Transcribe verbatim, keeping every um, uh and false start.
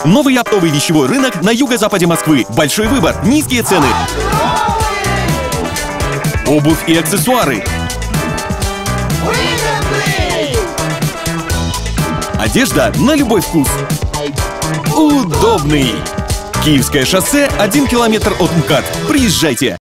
Новый оптовый вещевой рынок на юго-западе Москвы. Большой выбор, низкие цены. Обувь и аксессуары. Одежда на любой вкус. Удобный. Киевское шоссе, один километр от МКАД. Приезжайте.